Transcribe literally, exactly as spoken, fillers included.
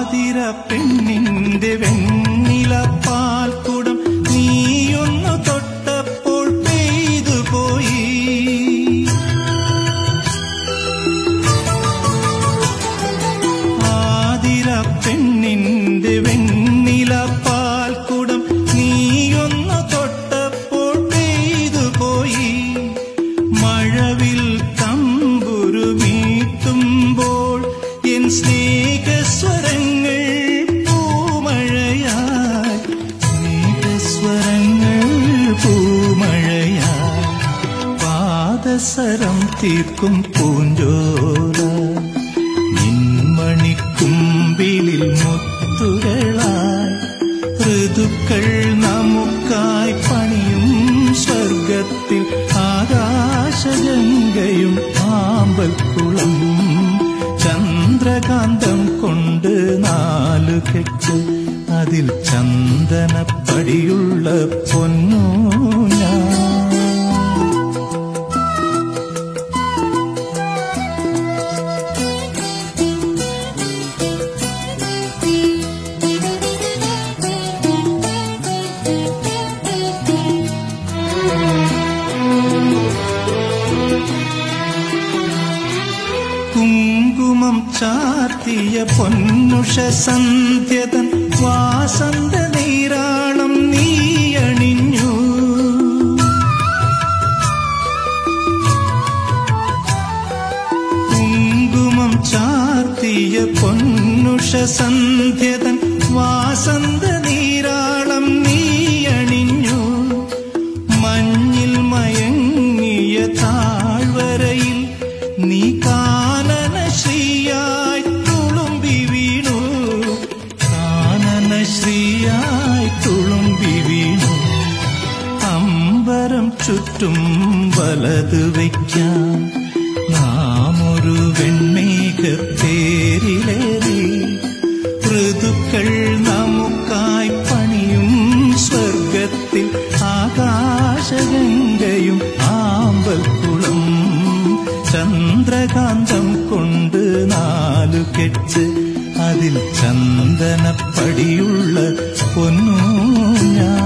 ആതിര പെണ്ണിന്റെ വെണ്ണില പാൽക്കുടം നീയൊന്നു തൊട്ടപ്പോൾ പെയ്തു പോയി. ആതിര പെണ്ണിന്റെ വെണ്ണില പാൽക്കുടം നീയൊന്നു തൊട്ടപ്പോൾ പെയ്തു പോയി. മഴവിൽ തമ്പുരു മീട്ടുമ്പോൾ എൻ സ്നേഹസ്വരങ്ങൾ പൂമഴയായി, സ്നേഹസ്വരങ്ങൾ പൂമഴയായി. പാദസരം തീർക്കും പൂഞ്ചോല നിൻമണിക്കുമ്പിളിൽ മുത്തുകളായി. ഋതുക്കൾ നമുക്കായി പണിയും സ്വർഗത്തിൽ ആകാശഗംഗയും ആമ്പൽക്കുളം. ചന്ദ്രകാന്തം കൊണ്ട് നാലുകെട്ട് അതിൽ ചന്ദനപ്പടിയുള്ള പൊന്നു ഞാൻ. കുങ്കുമം ചാർത്തിയ പൊന്നുഷ സന്ധ്യതൻ വാസന്ത നീരാളം നീയണിഞ്ഞു. കുങ്കുമം ചാർത്തിയ പൊന്നുഷ സന്ധ്യതൻ വാസന്ത നീരാളം നീയണിഞ്ഞു. മഞ്ഞിൽ മയങ്ങിയ താഴ്വരയിൽ നീ കാനന ശ്രീയായി തുളുമ്പി വീണു. കാനന ശ്രീയായി തുളുമ്പി വീണു. അമ്പരം ചുറ്റും വലത് വയ്ക്കാൻ നാമൊരു വെണ്മേഘത്തേരിലേറി. ഋതുക്കൾ നമുക്കായി പണിയും സ്വർഗത്തിൽ ആകാശഗംഗയും ആമ്പൽക്കുളം. ചന്ദ്രകാന്തം കൊണ്ട് നാലുകെട്ട് അതിൽ ചന്ദനപ്പടിയുള്ള പൊന്നു ഞാൻ.